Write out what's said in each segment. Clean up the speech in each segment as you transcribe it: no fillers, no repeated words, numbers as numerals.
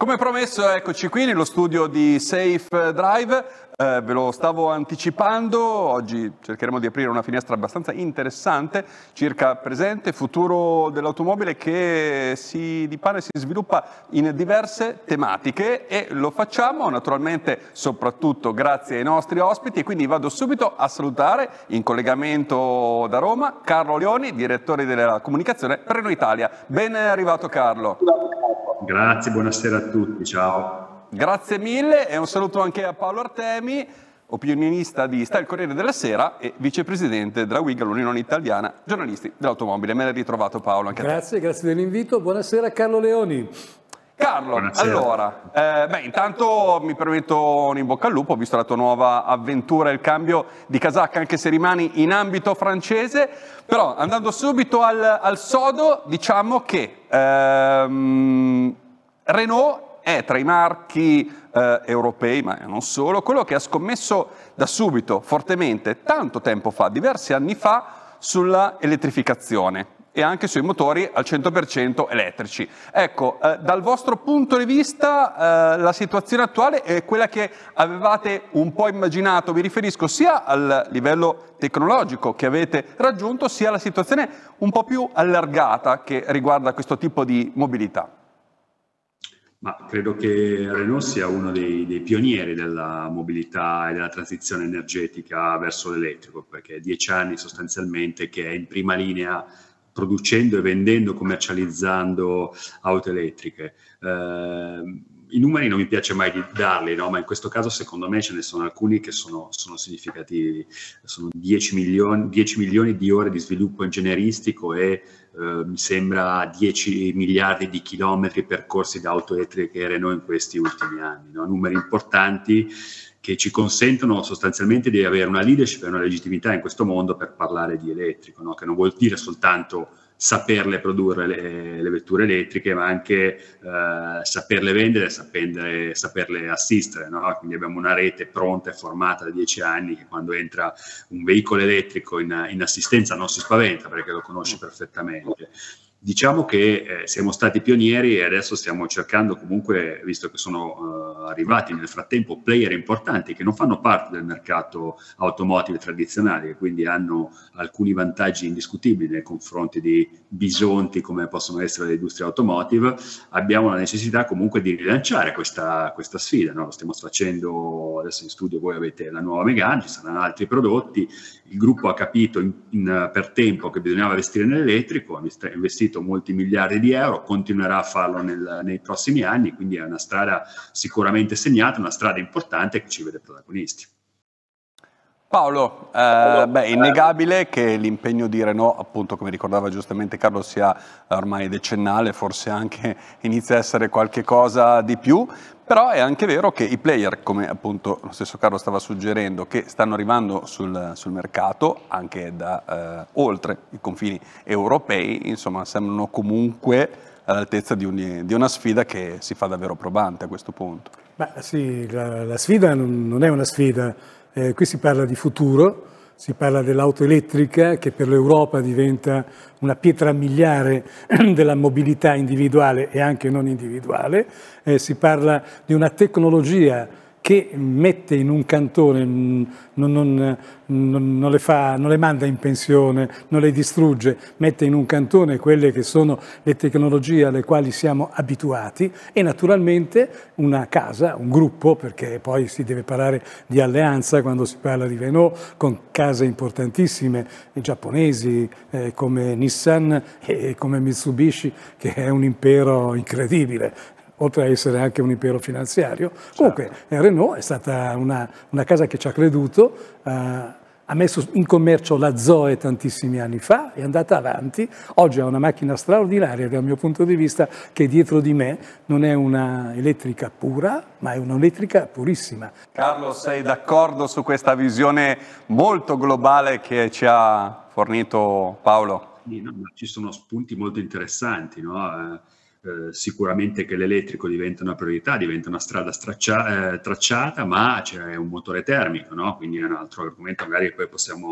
Come promesso, eccoci qui nello studio di Safe Drive. Ve lo stavo anticipando, oggi cercheremo di aprire una finestra abbastanza interessante circa presente e futuro dell'automobile che di pane si sviluppa in diverse tematiche e lo facciamo naturalmente soprattutto grazie ai nostri ospiti, e quindi vado subito a salutare in collegamento da Roma Carlo Leoni, direttore della comunicazione per Renault Italia. Ben arrivato Carlo. Grazie, buonasera a tutti, ciao. Grazie mille e un saluto anche a Paolo Artemi, opinionista di Sta il Corriere della Sera e vicepresidente della UIG, l'Unione Italiana Giornalisti dell'Automobile. Me l'hai ritrovato Paolo anche grazie, grazie dell'invito. Buonasera Carlo Leoni. Carlo, buonasera. Allora, intanto mi permetto un in bocca al lupo, ho visto la tua nuova avventura, il cambio di casacca, anche se rimani in ambito francese, però andando subito al sodo, diciamo che Renault è tra i marchi europei, ma non solo, quello che ha scommesso da subito, fortemente, tanto tempo fa, diversi anni fa, sulla elettrificazione e anche sui motori al 100% elettrici. Ecco, dal vostro punto di vista la situazione attuale è quella che avevate un po' immaginato, mi riferisco sia al livello tecnologico che avete raggiunto, sia alla situazione un po' più allargata che riguarda questo tipo di mobilità. Ma credo che Renault sia uno dei pionieri della mobilità e della transizione energetica verso l'elettrico, perché è 10 anni sostanzialmente che è in prima linea producendo e vendendo, commercializzando auto elettriche. I numeri non mi piace mai di darli, no? Ma in questo caso secondo me ce ne sono alcuni che sono significativi. Sono 10 milioni di ore di sviluppo ingegneristico e mi sembra 10 miliardi di chilometri percorsi da auto elettriche Renault in questi ultimi anni, no? Numeri importanti che ci consentono sostanzialmente di avere una leadership e una legittimità in questo mondo per parlare di elettrico, no? Che non vuol dire soltanto saperle produrre le vetture elettriche, ma anche saperle vendere, saperle assistere, no? Quindi abbiamo una rete pronta e formata da 10 anni che quando entra un veicolo elettrico in assistenza non si spaventa perché lo conosce perfettamente. Diciamo che siamo stati pionieri e adesso stiamo cercando comunque, visto che sono arrivati nel frattempo player importanti che non fanno parte del mercato automotive tradizionale e quindi hanno alcuni vantaggi indiscutibili nei confronti di bisonti come possono essere le industrie automotive, abbiamo la necessità comunque di rilanciare questa sfida, no? Lo stiamo facendo adesso in studio, voi avete la nuova Megane, ci saranno altri prodotti, il gruppo ha capito per tempo che bisognava investire nell'elettrico, ha investito molti miliardi di euro, continuerà a farlo nei prossimi anni, quindi è una strada sicuramente segnata, una strada importante che ci vede protagonisti. Paolo, è innegabile che l'impegno di Renault, appunto come ricordava giustamente Carlo, sia ormai decennale, forse anche inizia a essere qualche cosa di più, però è anche vero che i player, come appunto lo stesso Carlo stava suggerendo, che stanno arrivando sul mercato anche da oltre i confini europei, insomma sembrano comunque all'altezza di una sfida che si fa davvero probante a questo punto. Beh, sì, la sfida non è una sfida. Qui si parla di futuro, si parla dell'auto elettrica che per l'Europa diventa una pietra miliare della mobilità individuale e anche non individuale, si parla di una tecnologia che mette in un cantone, non le manda in pensione, non le distrugge, mette in un cantone quelle che sono le tecnologie alle quali siamo abituati e naturalmente una casa, un gruppo, perché poi si deve parlare di alleanza quando si parla di Renault, con case importantissime giapponesi come Nissan e come Mitsubishi, che è un impero incredibile, oltre a essere anche un impero finanziario. Comunque Renault è stata una casa che ci ha creduto, ha messo in commercio la Zoe tantissimi anni fa, è andata avanti, oggi ha una macchina straordinaria dal mio punto di vista che dietro di me non è una elettrica pura, ma è un'elettrica purissima. Carlo, sei d'accordo su questa visione molto globale che ci ha fornito Paolo? Sì, no, ci sono spunti molto interessanti, no? Sicuramente che l'elettrico diventa una priorità, diventa una strada tracciata, ma c'è un motore termico, no? Quindi è un altro argomento magari che poi possiamo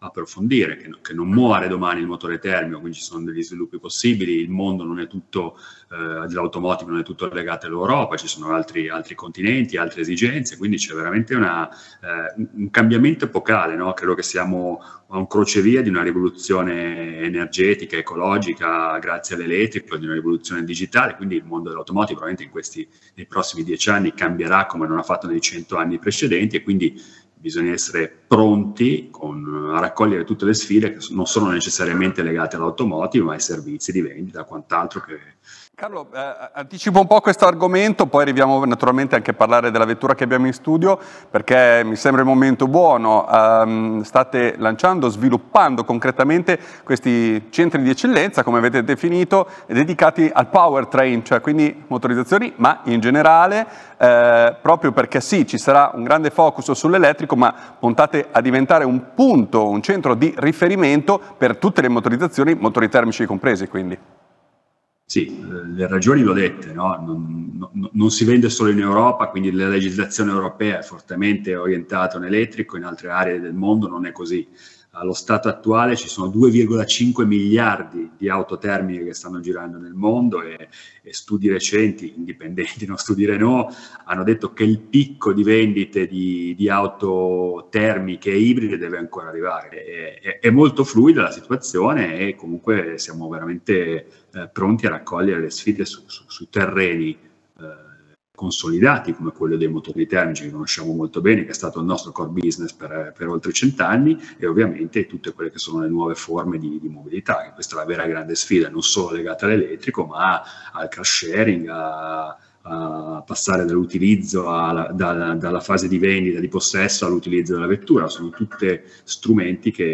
approfondire, che non muore domani il motore termico, quindi ci sono degli sviluppi possibili, il mondo non è tutto, dell'automotive non è tutto legato all'Europa, ci sono altri continenti, altre esigenze, quindi c'è veramente un cambiamento epocale, no? Credo che siamo a un crocevia di una rivoluzione energetica, ecologica, grazie all'elettrico, di una rivoluzione digitale, quindi il mondo dell'automotive probabilmente nei prossimi 10 anni cambierà come non ha fatto nei 100 anni precedenti, e quindi bisogna essere pronti a raccogliere tutte le sfide che non sono necessariamente legate all'automotive, ma ai servizi di vendita, quant'altro che... Carlo, anticipo un po' questo argomento, poi arriviamo naturalmente anche a parlare della vettura che abbiamo in studio, perché mi sembra il momento buono. State lanciando, sviluppando concretamente questi centri di eccellenza, come avete definito, dedicati al powertrain, cioè quindi motorizzazioni, ma in generale, proprio perché sì, ci sarà un grande focus sull'elettrico, ma puntate a diventare un punto, un centro di riferimento per tutte le motorizzazioni, motori termici compresi quindi. Sì, le ragioni l'ho dette, no? Non si vende solo in Europa, quindi la legislazione europea è fortemente orientata in elettrico, in altre aree del mondo non è così. Allo stato attuale ci sono 2,5 miliardi di auto termiche che stanno girando nel mondo e studi recenti, indipendenti, non studi Renault, hanno detto che il picco di vendite di auto termiche e ibride deve ancora arrivare. È molto fluida la situazione e comunque siamo veramente pronti a raccogliere le sfide su terreni consolidati come quello dei motori termici, che conosciamo molto bene, che è stato il nostro core business per oltre 100 anni, e ovviamente tutte quelle che sono le nuove forme di mobilità, che questa è la vera grande sfida, non solo legata all'elettrico, ma al car sharing, a passare dall'utilizzo dalla fase di vendita, di possesso all'utilizzo della vettura. Sono tutte strumenti in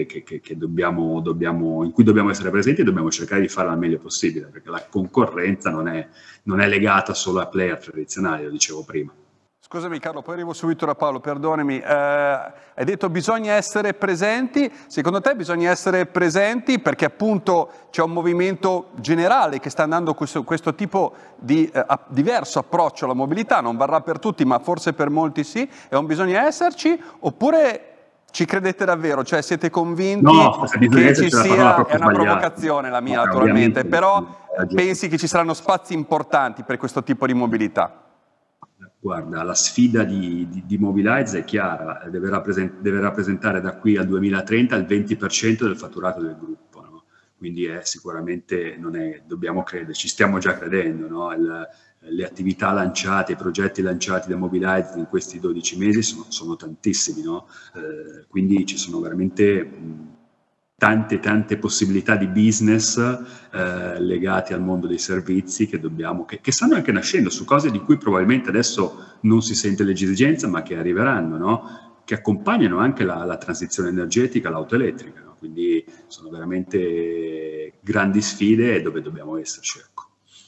cui dobbiamo essere presenti e dobbiamo cercare di farlo al meglio possibile, perché la concorrenza non è legata solo a player tradizionali, lo dicevo prima. Scusami Carlo, poi arrivo subito da Paolo, perdonami, hai detto bisogna essere presenti, secondo te bisogna essere presenti perché appunto c'è un movimento generale che sta andando questo tipo di diverso approccio alla mobilità, non varrà per tutti ma forse per molti sì, e non bisogna esserci, oppure ci credete davvero, cioè siete convinti che ci sia, è una provocazione la mia naturalmente, però pensi che ci saranno spazi importanti per questo tipo di mobilità? Guarda, la sfida di Mobilize è chiara, deve rappresentare da qui al 2030 il 20% del fatturato del gruppo, no? Quindi sicuramente dobbiamo credere, ci stiamo già credendo, no? Le attività lanciate, i progetti lanciati da Mobilize in questi 12 mesi sono tantissimi, no? Quindi ci sono veramente tante possibilità di business legati al mondo dei servizi che stanno anche nascendo su cose di cui probabilmente adesso non si sente l'esigenza, ma che arriveranno, no? Che accompagnano anche la transizione energetica, l'auto elettrica, no? Quindi sono veramente grandi sfide dove dobbiamo esserci, ecco.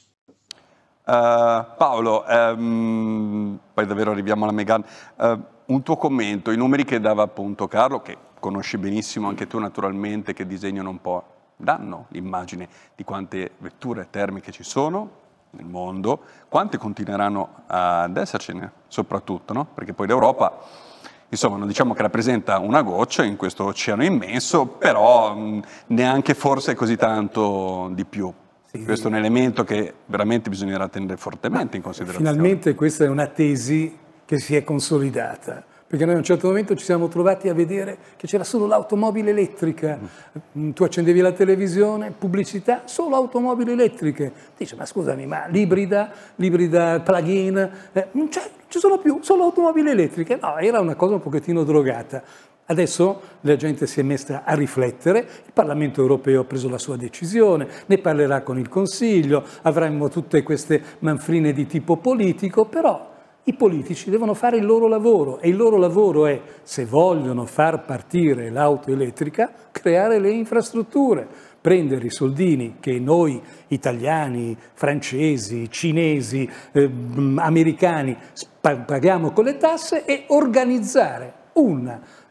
Paolo, poi davvero arriviamo alla Megane, un tuo commento, i numeri che dava appunto Carlo, che conosci benissimo anche tu naturalmente, che disegnano un po', danno l'immagine di quante vetture termiche ci sono nel mondo, quante continueranno ad essercene soprattutto, no? Perché poi l'Europa, insomma, non diciamo che rappresenta una goccia in questo oceano immenso, però neanche forse così tanto di più. Sì. Questo è un elemento che veramente bisognerà tenere fortemente in considerazione. Finalmente questa è una tesi che si è consolidata, perché noi a un certo momento ci siamo trovati a vedere che c'era solo l'automobile elettrica. Tu accendevi la televisione, pubblicità, solo automobili elettriche. Dice, ma scusami, ma l'ibrida plug-in, non ci sono più, solo automobili elettriche. No, era una cosa un pochettino drogata. Adesso la gente si è messa a riflettere, il Parlamento europeo ha preso la sua decisione, ne parlerà con il Consiglio, avremo tutte queste manfrine di tipo politico, però i politici devono fare il loro lavoro, e il loro lavoro è, se vogliono far partire l'auto elettrica, creare le infrastrutture, prendere i soldini che noi italiani, francesi, cinesi, americani paghiamo con le tasse e organizzare una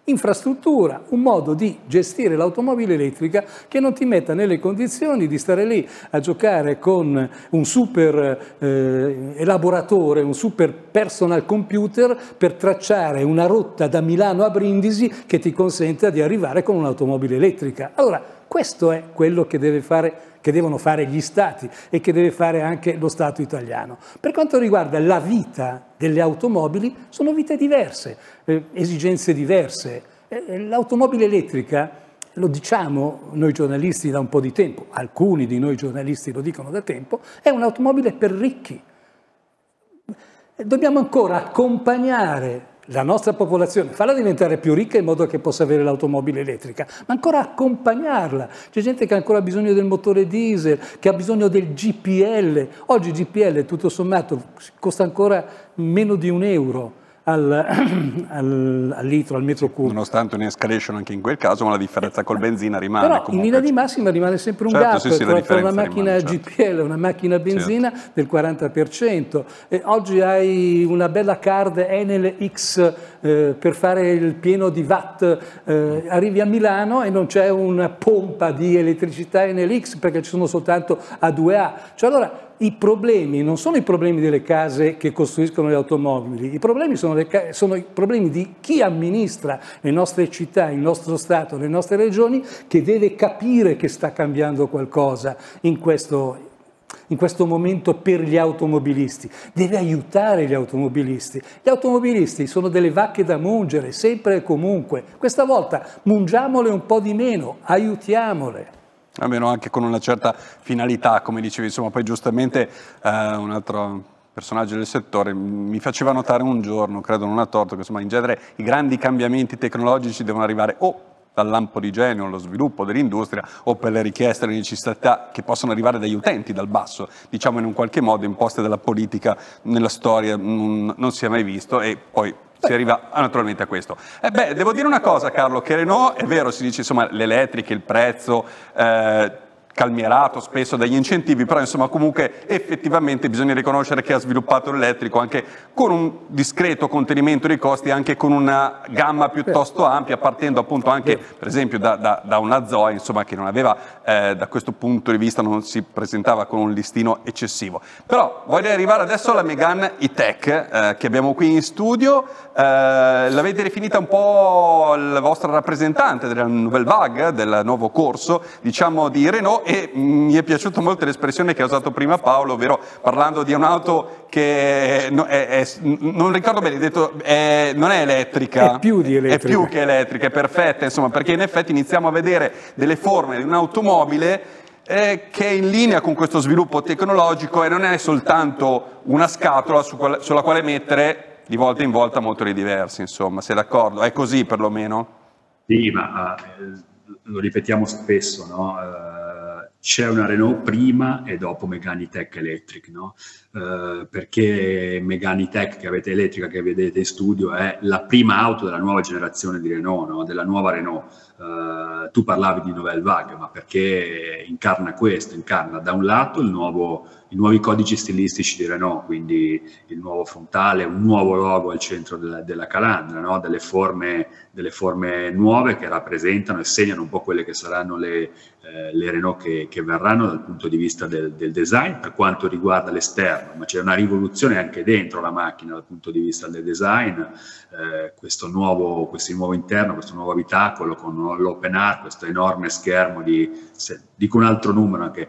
infrastruttura, un modo di gestire l'automobile elettrica che non ti metta nelle condizioni di stare lì a giocare con un super elaboratore, un super personal computer per tracciare una rotta da Milano a Brindisi che ti consenta di arrivare con un'automobile elettrica. Allora, questo è quello che devono fare gli Stati e che deve fare anche lo Stato italiano. Per quanto riguarda la vita delle automobili, sono vite diverse, esigenze diverse. L'automobile elettrica, lo diciamo noi giornalisti da un po' di tempo, alcuni di noi giornalisti lo dicono da tempo, è un'automobile per ricchi. Dobbiamo ancora accompagnare la nostra popolazione, farla diventare più ricca in modo che possa avere l'automobile elettrica, ma ancora accompagnarla. C'è gente che ha ancora bisogno del motore diesel, che ha bisogno del GPL. Oggi il GPL, tutto sommato, costa ancora meno di €1 al litro, al metro cubo. Nonostante un'escalation anche in quel caso, ma la differenza col benzina rimane. Però comunque. in linea di massima rimane sempre un gap tra una macchina GPL e una macchina benzina del 40%. E oggi hai una bella card Enel X per fare il pieno di watt, arrivi a Milano e non c'è una pompa di elettricità Enel X perché ci sono soltanto A2A. Cioè, allora, i problemi non sono i problemi delle case che costruiscono le automobili, i problemi sono i problemi di chi amministra le nostre città, il nostro Stato, le nostre regioni, che deve capire che sta cambiando qualcosa in questo momento per gli automobilisti, deve aiutare gli automobilisti. Gli automobilisti sono delle vacche da mungere, sempre e comunque. Questa volta mungiamole un po' di meno, aiutiamole. Almeno anche con una certa finalità, come dicevi. Insomma, poi giustamente un altro personaggio del settore mi faceva notare un giorno, credo non a torto, che insomma in genere i grandi cambiamenti tecnologici devono arrivare o dal lampo di genio, lo sviluppo dell'industria, o per le richieste e le necessità che possono arrivare dagli utenti, dal basso, diciamo in un qualche modo imposte dalla politica. Nella storia non si è mai visto, e poi si arriva naturalmente a questo. Devo dire una cosa, Carlo, che Renault, è vero, si dice insomma l'elettrica, il prezzo calmierato spesso dagli incentivi, però insomma comunque effettivamente bisogna riconoscere che ha sviluppato l'elettrico anche con un discreto contenimento dei costi, anche con una gamma piuttosto ampia, partendo appunto anche per esempio da una Zoe, insomma, che non aveva da questo punto di vista, non si presentava con un listino eccessivo. Però voglio arrivare adesso alla Mégane E-Tech che abbiamo qui in studio. L'avete definita un po' la vostra rappresentante della Nouvelle Vague, del nuovo corso, diciamo, di Renault, e mi è piaciuta molto l'espressione che ha usato prima Paolo, ovvero parlando di un'auto che non ricordo bene, detto, non è elettrica, è più di elettrica, è più che elettrica, è perfetta, insomma, perché in effetti iniziamo a vedere delle forme di un'automobile che è in linea con questo sviluppo tecnologico e non è soltanto una scatola sulla quale mettere di volta in volta motori diversi, insomma, sei d'accordo? È così perlomeno? Sì, ma lo ripetiamo spesso, no? C'è una Renault prima e dopo Mégane E-Tech Electric, no? Perché Mégane E-Tech che avete elettrica, che vedete in studio, è la prima auto della nuova generazione di Renault, no? Della nuova Renault. Tu parlavi di Nouvelle Vague, ma perché incarna questo, incarna da un lato i nuovi codici stilistici di Renault, quindi il nuovo frontale, un nuovo logo al centro della calandra, no? delle forme nuove che rappresentano e segnano un po' quelle che saranno le Renault che verranno dal punto di vista del design per quanto riguarda l'esterno, ma c'è una rivoluzione anche dentro la macchina dal punto di vista del design. Questo nuovo interno, questo nuovo abitacolo con l'open air, questo enorme schermo dico un altro numero, anche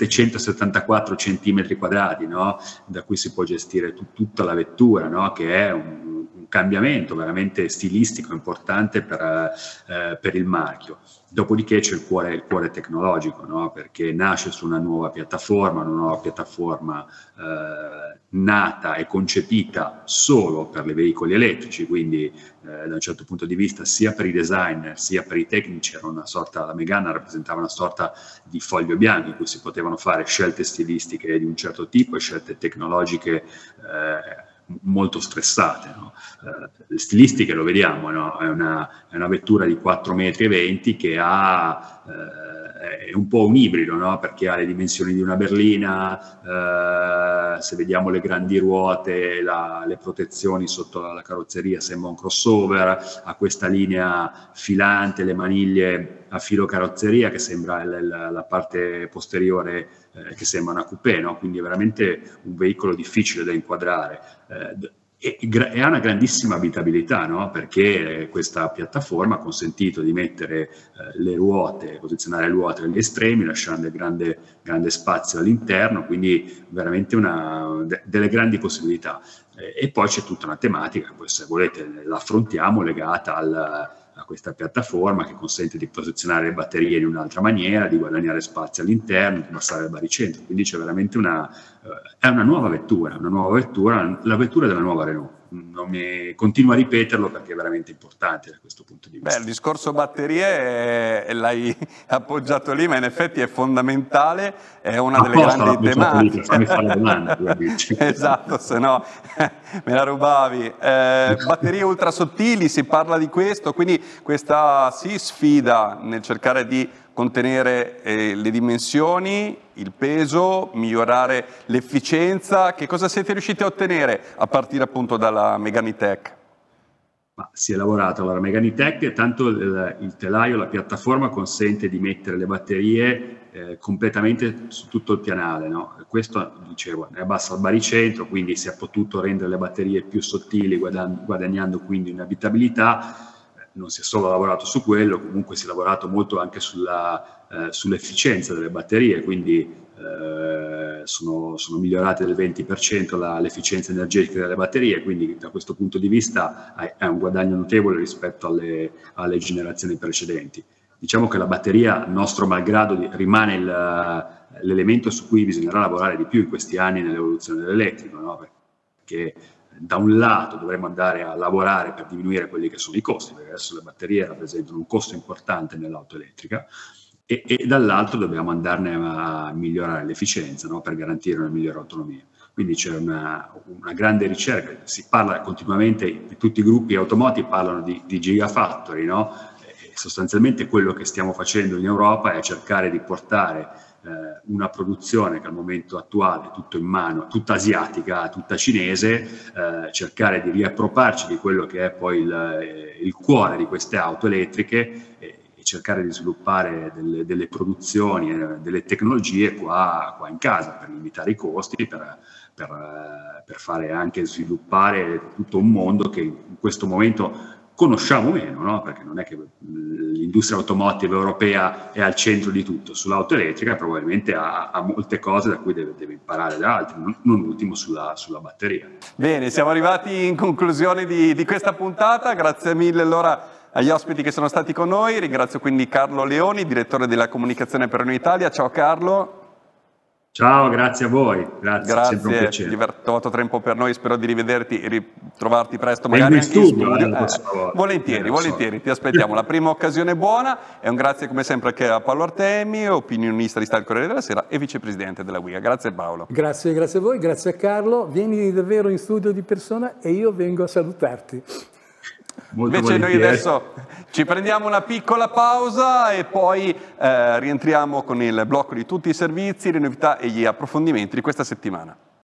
774 centimetri quadrati, no? Da cui si può gestire tutta la vettura, no? Che è un cambiamento veramente stilistico importante per il marchio. Dopodiché c'è il cuore tecnologico, no? Perché nasce su una nuova piattaforma nata e concepita solo per i veicoli elettrici, quindi da un certo punto di vista sia per i designer sia per i tecnici era la Mégane rappresentava una sorta di foglio bianco in cui si potevano fare scelte stilistiche di un certo tipo e scelte tecnologiche molto stressate, no? Le stilistiche lo vediamo, no? È una vettura di 4,20 m che ha è un po' un ibrido, no? Perché ha le dimensioni di una berlina, se vediamo le grandi ruote, le protezioni sotto la carrozzeria sembra un crossover, ha questa linea filante, le maniglie a filo carrozzeria che sembra la parte posteriore che sembra una coupé, no? Quindi è veramente un veicolo difficile da inquadrare. E ha una grandissima abitabilità, no? Perché questa piattaforma ha consentito di mettere le ruote, posizionare le ruote agli estremi, lasciando grande spazio all'interno, quindi veramente delle grandi possibilità. E poi c'è tutta una tematica, poi se volete l'affrontiamo, legata a questa piattaforma che consente di posizionare le batterie in un'altra maniera, di guadagnare spazio all'interno, di abbassare il baricentro. Quindi c'è veramente è una nuova vettura, la vettura della nuova Renault. Continuo a ripeterlo perché è veramente importante da questo punto di vista. Beh, il discorso batterie l'hai appoggiato lì, ma in effetti è fondamentale, è una delle grandi tematiche. Fammi fare la domanda. Esatto, se no me la rubavi. Batterie ultra sottili, si parla di questo, quindi questa sfida nel cercare di contenere le dimensioni, il peso, migliorare l'efficienza. Che cosa siete riusciti a ottenere a partire appunto dalla Megane E-Tech? Ma si è lavorato, allora Megane E-Tech, tanto il telaio, la piattaforma consente di mettere le batterie completamente su tutto il pianale, no? Questo, dicevo, ne abbassa il baricentro, quindi si è potuto rendere le batterie più sottili, guadagnando quindi in abitabilità. Non si è solo lavorato su quello, comunque si è lavorato molto anche sull'efficienza delle batterie, quindi sono migliorate del 20% l'efficienza energetica delle batterie, quindi da questo punto di vista è un guadagno notevole rispetto alle generazioni precedenti. Diciamo che la batteria, nostro malgrado, rimane l'elemento su cui bisognerà lavorare di più in questi anni nell'evoluzione dell'elettrico, no? Perché da un lato dovremmo andare a lavorare per diminuire quelli che sono i costi, perché adesso le batterie rappresentano un costo importante nell'auto elettrica, e dall'altro dobbiamo andarne a migliorare l'efficienza, no? Per garantire una migliore autonomia. Quindi c'è una grande ricerca, si parla continuamente, tutti i gruppi automotive parlano di gigafactory, no? E sostanzialmente quello che stiamo facendo in Europa è cercare di portare una produzione che al momento attuale è tutto in mano, tutta asiatica, tutta cinese, cercare di riappropriarci di quello che è poi il cuore di queste auto elettriche e cercare di sviluppare delle produzioni, delle tecnologie qua in casa per limitare i costi, per fare anche sviluppare tutto un mondo che in questo momento conosciamo meno, no? Perché non è che l'industria automotive europea è al centro di tutto. Sull'auto elettrica probabilmente ha molte cose da cui deve imparare da altri, non ultimo sulla batteria. Bene, siamo arrivati in conclusione di questa puntata. Grazie mille allora agli ospiti che sono stati con noi. Ringrazio quindi Carlo Leoni, direttore della comunicazione per Renault Italia. Ciao Carlo. Ciao, grazie a voi, grazie, sempre un piacere. Di aver trovato tempo per noi, spero di rivederti e ritrovarti presto, magari anche in studio. Volentieri, ti aspettiamo. La prima occasione buona, e un grazie come sempre anche a Paolo Artemi, opinionista di Sta il Corriere della Sera e vicepresidente della UIA. Grazie Paolo. Grazie a voi, grazie a Carlo. Vieni davvero in studio di persona e io vengo a salutarti. Invece noi adesso ci prendiamo una piccola pausa e poi rientriamo con il blocco di tutti i servizi, le novità e gli approfondimenti di questa settimana.